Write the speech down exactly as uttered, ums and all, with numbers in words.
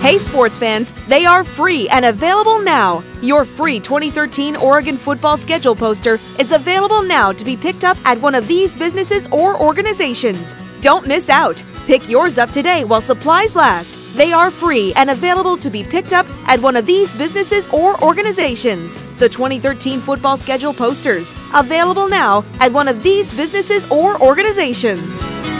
Hey sports fans, they are free and available now. Your free twenty thirteen Oregon football schedule poster is available now to be picked up at one of these businesses or organizations. Don't miss out. Pick yours up today while supplies last. They are free and available to be picked up at one of these businesses or organizations. The twenty thirteen football schedule posters, available now at one of these businesses or organizations.